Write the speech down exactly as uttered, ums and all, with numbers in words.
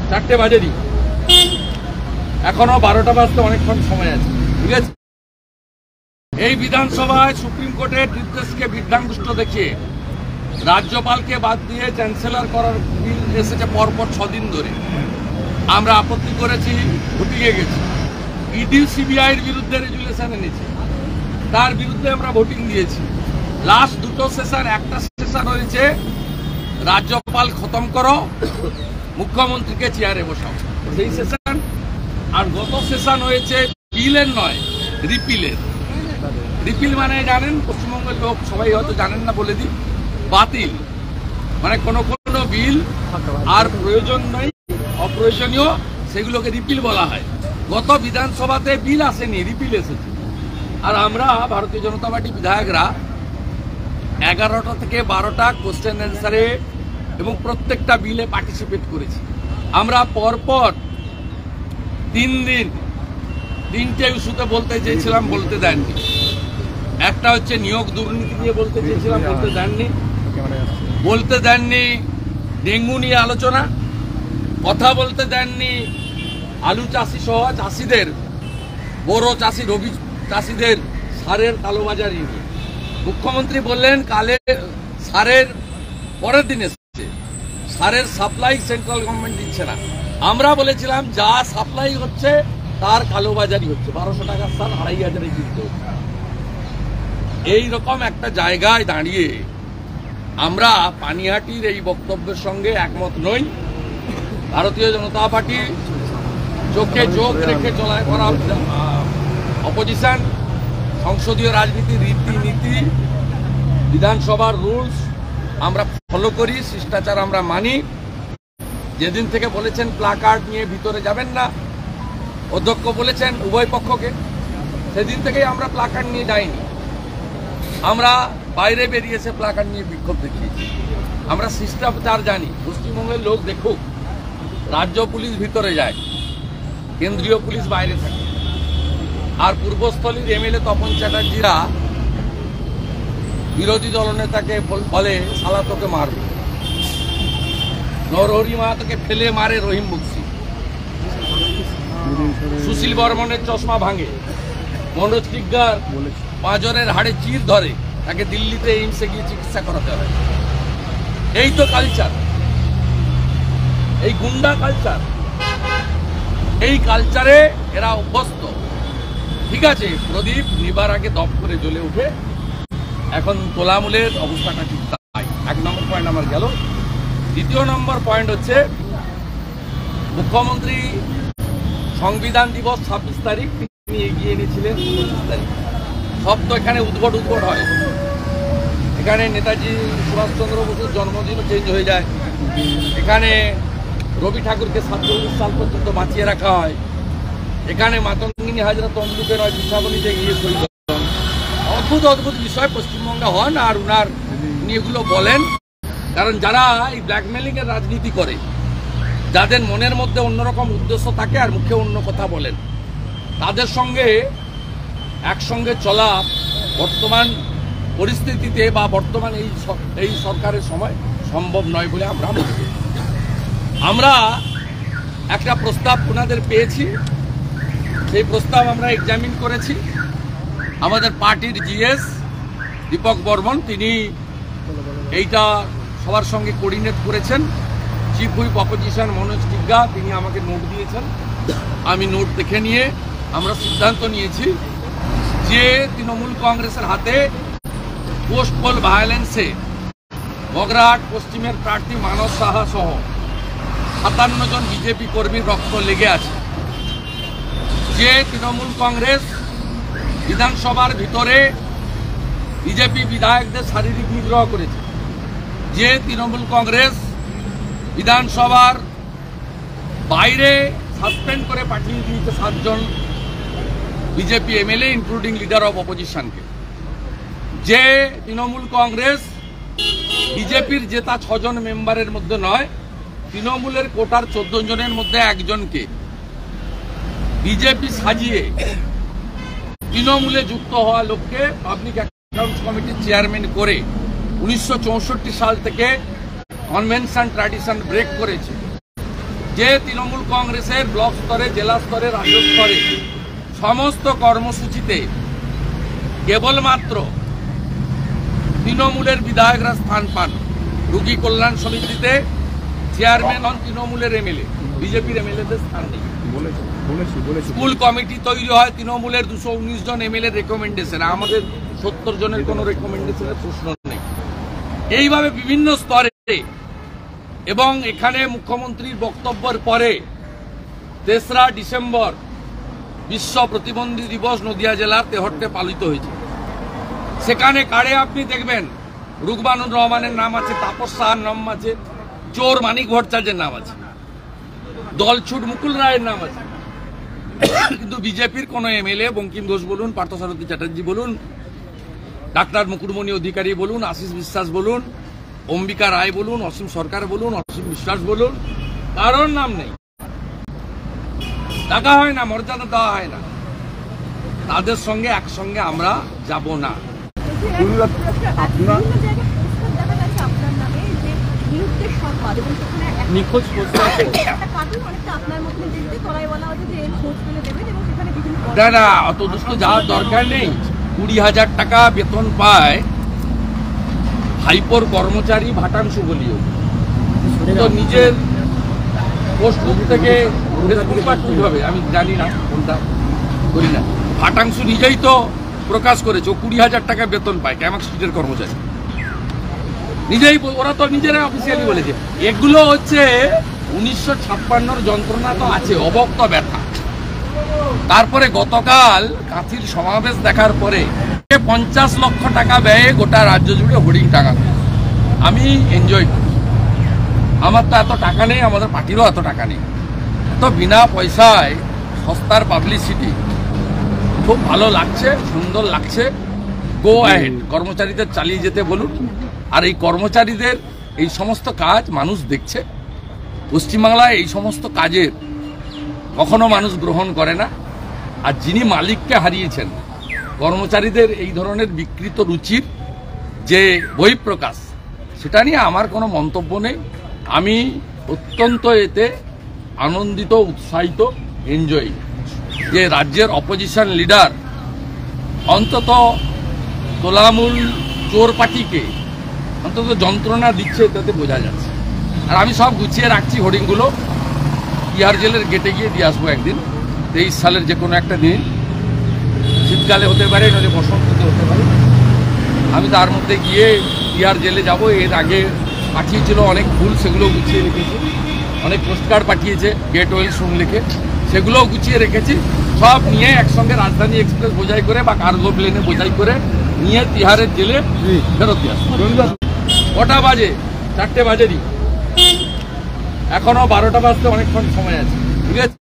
চারটে বাজেনি, এখনো বারোটা বাজতে অনেকক্ষণ সময় আছে। ঠিক আছে, এই বিধানসভায় সুপ্রিম কোর্টের নির্দেশকে বিভ্রান্ত দেখিয়ে রাজ্যপালকে বাদ দিয়ে চ্যান্সেলর করার বিল এসেছে পরপর ছদিন ধরে। আমরা আপত্তি করেছি, ভোটিংয়ে গেছি, ইডি সিবিআইয়ের বিরুদ্ধে রেজুলেশন এনেছি, তার বিরুদ্ধে আমরা ভোটিং দিয়েছি। লাস্ট দুটো সেশন, একটা সেশন হয়েছে রাজ্যপাল খতম করো, মুখ্যমন্ত্রীকে চেয়ারে বসাও, সেই সেশন। আর গত সেশন হয়েছে বিলের নয়, রিপিলের। রিপিল মানে জানেন, পশ্চিমবঙ্গের লোক সবাই হয়তো জানেন না, বলে দিই, বাতিল। মানে কোনো কোনো বিল আর প্রয়োজন নেই, অপ্রয়োজনীয়, সেগুলোকে রিপিল বলা হয়। গত বিধানসভাতে বিল আসেনি, রিপিল এসেছে। আর আমরা ভারতীয় জনতা পার্টি বিধায়করা এগারোটা থেকে বারোটা কোশ্চেন অ্যান্সারে এবং প্রত্যেকটা বিলে পার্টিসিপেট করেছি। আমরা পরপর তিন দিন তিনটে ইস্যুতে বলতে চেয়েছিলাম, বলতে দেননি। একটা হচ্ছে নিয়োগ দুর্নীতি নিয়ে বলতে চেয়েছিলাম, বলতে দেননি। বলতে দেননি ডেঙ্গু নিয়ে আলোচনা, কথা বলতে দেননি আলু চাষি সহ চাষিদের, বড় চাষি রবি চাষিদের সারের কালোবাজারি নিয়ে। মুখ্যমন্ত্রী বললেন কালে সারের পরের দিন এসেছে, সারের সাপ্লাই সেন্ট্রাল গভর্নমেন্ট দিচ্ছে না। আমরা বলেছিলাম যা সাপ্লাই হচ্ছে তার কালোবাজারি হচ্ছে, বারোশো টাকার সার আড়াই হাজারে কিনতে হচ্ছে। এইরকম একটা জায়গায় দাঁড়িয়ে আমরা পানিহাটির এই বক্তব্যের সঙ্গে একমত নই। ভারতীয় জনতা পার্টি চোখে চোখ রেখে চলায় করা অপোজিশন, সংসদীয় রাজনীতির রীতিনীতি, বিধানসভার রুলস আমরা ফলো করি, শিষ্টাচার আমরা মানি। যেদিন থেকে বলেছেন প্লাকার্ড নিয়ে ভিতরে যাবেন না, অধ্যক্ষ বলেছেন উভয় পক্ষকে, সেদিন থেকেই আমরা প্লাকার্ড নিয়ে যাইনি। আমরা বাইরে বেরিয়েছে প্লাকার্ড নিয়ে বিক্ষোভ দেখিয়েছি। আমরা শিষ্টাচার জানি। পশ্চিমবঙ্গের লোক দেখুক, রাজ্য পুলিশ ভিতরে যায়, কেন্দ্রীয় পুলিশ বাইরে থাকে। আর পূর্বস্থলীর এমএলএ তপন চ্যাটার্জিরা বিরোধী দলনেতাকে বলে শালা তোকে মারবে, নরহরি মাহাতোকে ফেলে মারে রহিম বক্সি, সুশীল বর্মনের চশমা ভাঙে, মনোজ কিগ্গার পাঁজরের হাড়ে চির ধরে, তাকে দিল্লিতে এইমসে গিয়ে চিকিৎসা করাতে হয়। এই তো কালচার, এই গুন্ডা কালচার, এই কালচারে এরা অভ্যস্ত। ঠিক আছে, প্রদীপ নিবার আগে দপ করে জ্বলে উঠে, এখন তোলামূলের অবস্থাটা ঠিক তাই। এক নম্বর পয়েন্ট আমার গেল। দ্বিতীয় নম্বর পয়েন্ট হচ্ছে মুখ্যমন্ত্রী সংবিধান দিবস ছাব্বিশ তারিখ তিনি এগিয়ে এনেছিলেন পঁচিশ তারিখ। সব তো এখানে উদ্ভট উদ্ভট হয়। এখানে নেতাজি সুভাষচন্দ্র বসুর জন্মদিনও চেঞ্জ হয়ে যায়, এখানে রবি ঠাকুরকে সাতচল্লিশ সাল পর্যন্ত বাঁচিয়ে রাখা হয়, এখানে মাতঙ্গিনী হাজরা তমলুকে নয় দীক্ষাবলিতে গিয়ে শহীদ হন। অদ্ভুত অদ্ভুত বিষয় পশ্চিমবঙ্গে হন, আর উনার উনি এগুলো বলেন। কারণ যারা এই ব্ল্যাকমেলিং এর রাজনীতি করে, যাদের মনের মধ্যে অন্যরকম উদ্দেশ্য থাকে আর মুখে অন্য কথা বলেন, তাদের সঙ্গে একসঙ্গে চলা বর্তমান পরিস্থিতিতে বা বর্তমান এই এই সরকারের সময় সম্ভব নয় বলে আমরা মনে করি। আমরা একটা প্রস্তাব ওনাদের পেয়েছি, সেই প্রস্তাব আমরা এক্সামিন করেছি। আমাদের পার্টির জিএস দীপক বর্মন তিনি এইটা সবার সঙ্গে কোঅর্ডিনেট করেছেন। Chief whip opposition Manoj Tigga তিনি আমাকে নোট দিয়েছেন, আমি নোট দেখে নিয়ে আমরা সিদ্ধান্ত নিয়েছি যে তৃণমূল কংগ্রেসের হাতে পোস্ট পোল ভায়োলেন্সে বগরাহাট পশ্চিমের প্রার্থী মানস সাহা সহ সাতান্ন জন বিজেপি কর্মীর রক্ত লেগে আছে। যে তৃণমূল কংগ্রেস বিধানসভার ভিতরে বিজেপি বিধায়কদের শারীরিক নিগ্রহ করেছে, যে তৃণমূল কংগ্রেস বিধানসভার বাইরে সাসপেন্ড করে পাঠিয়ে দিয়েছে সাতজন BJP MLA including leader of অপোজিশনকে, যে তৃণমূল কংগ্রেস বিজেপির জেতা ছজন মেম্বারের মধ্যে নয়, তৃণমূলের কোটার চোদ্দ জনের মধ্যে একজনকে বিজেপি সাজিয়ে তৃণমূলে যুক্ত হওয়া লোককে পাবলিক অ্যাকাউন্টস কমিটির চেয়ারম্যান করে উনিশশো চৌষট্টি সাল থেকে কনভেনশন ট্র্যাডিশন ব্রেক করেছে। যে তৃণমূল কংগ্রেসের ব্লক স্তরে, জেলা স্তরে, রাজ্য স্তরে সমস্ত কর্মসূচিতে কেবলমাত্র তৃণমূলের বিধায়করা স্থান পান। রোগী কল্যাণ সমিতিতে চেয়ারম্যান হন তৃণমূলের এমএলএ, বিজেপির এমএলএদের স্থান নেই। স্কুল কমিটি তৈরি হয় তৃণমূলের দুশো উনিশ জন এমএলএ রেকমেন্ডেশন, আমাদের সত্তর জনের কোনো রেকমেন্ডেশনের প্রশ্ন নেই। এইভাবে বিভিন্ন স্তরে, এবং এখানে মুখ্যমন্ত্রীর বক্তব্যের পরে তেসরা ডিসেম্বর বিশ্ব প্রতিবন্ধী দিবস নদিয়া জেলার তেহট্টে পালিত হয়েছে। সেখানে কারে আপনি দেখবেন রুকমানুর রহমানের নাম আছে, তাপস সাহার নাম আছে, চোর মানিক ভট্টাচার্যের নাম আছে, দলছুট মুকুল রায়ের নাম আছে, কিন্তু বিজেপির কোন এমএলএ বঙ্কিম ঘোষ বলুন, পার্থসারথী চ্যাটার্জি বলুন, ডাক্তার মুকুটমণি অধিকারী বলুন, আশিস বিশ্বাস বলুন, অম্বিকা রায় বলুন, অসীম সরকার বলুন, অসীম বিশ্বাস বলুন, কারোর নাম নেই। টাকা হয় না, মর্যাদা দেওয়া হয় না। তাদের সঙ্গে একসঙ্গে আমরা যাব না। না, অত দুষ্ট যাওয়ার দরকার নেই। কুড়ি হাজার টাকা বেতন পায় হাইপোর কর্মচারী ভাটাংশু বলিও, তো নিজের পোস্টবুক থেকে হবে, আমি জানি না কোনটা করি না। ভাটাংশু নিজেই তো প্রকাশ করেছে ও কুড়ি হাজার টাকা বেতন পায় ক্যামাক স্ট্রিটের কর্মচারী, নিজেই, ওরা তো নিজেরা অফিসিয়ালি বলেছে। এগুলো হচ্ছে উনিশশো ছাপ্পান্নর যন্ত্রণা তো আছে, অবক্ত ব্যথা। তারপরে গতকাল কাঁথির সমাবেশ দেখার পরে পঞ্চাশ লক্ষ টাকা ব্যয়ে গোটা রাজ্য জুড়ে হোর্ডিং টাঙানো, আমি এনজয় করি। আমার তো এত টাকা নেই, আমাদের পার্টিরও এত টাকা নেই, তো বিনা পয়সায় সস্তার পাবলিসিটি খুব ভালো লাগছে, সুন্দর লাগছে। গো অ্যাহেড, কর্মচারীদের চালিয়ে যেতে বলুন। আর এই কর্মচারীদের এই সমস্ত কাজ মানুষ দেখছে। পশ্চিমবাংলায় এই সমস্ত কাজের কখনো মানুষ গ্রহণ করে না। আর যিনি মালিককে হারিয়েছেন, কর্মচারীদের এই ধরনের বিকৃত রুচির যে বহিঃপ্রকাশ, সেটা নিয়ে আমার কোনো মন্তব্য নেই। আমি অত্যন্ত এতে আনন্দিত, উৎসাহিত, এনজয় যে রাজ্যের অপোজিশন লিডার অন্তত তোলামূল চোর পার্টিকে অন্তত যন্ত্রণা দিচ্ছে, তাতে বোঝা যাচ্ছে। আর আমি সব গুছিয়ে রাখছি হোর্ডিংগুলো, তিহার জেলের গেটে গিয়ে দিয়ে আসবো একদিন, তেইশ সালের যে কোনো একটা দিন, শীতকালে হতে পারে, নইলে বসন্তে হতে পারে। আমি তার মধ্যে গিয়ে তিহার জেলে যাব। এর আগে পাঠিয়েছিল অনেক ফুল, সেগুলো গুছিয়ে রেখেছি। অনেক পোস্টকার্ড পাঠিয়েছে গেট ওয়েলসম লিখে, সেগুলোও গুছিয়ে রেখেছি। সব নিয়ে একসঙ্গে রাজধানী এক্সপ্রেস বোঝাই করে বা কার্গো প্লেনে বোঝাই করে নিয়ে তিহারের জেলে ফেরত দিয়ে আসবো। কটা বাজে? চারটে বাজেনি, এখনো বারোটা বাজতে অনেকক্ষণ সময় আছে, ঠিক আছে।